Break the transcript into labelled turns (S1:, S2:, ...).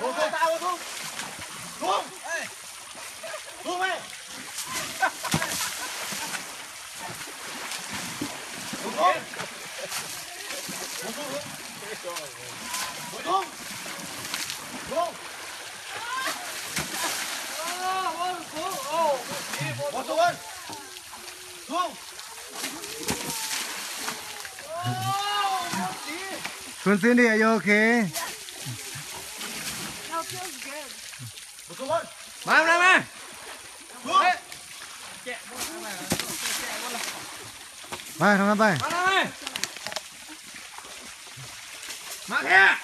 S1: Xuống tao xuống. Xuống. Xuống mày. Xuống. Xuống. Xuống. Xuống. Một xuống ơi. Xuống.
S2: Cindy, are you okay?
S3: That feels good.
S1: Một xuống ơi.
S2: Mang ra mà.
S1: Xuống.
S2: Vai, thằng bay.
S1: Mang here.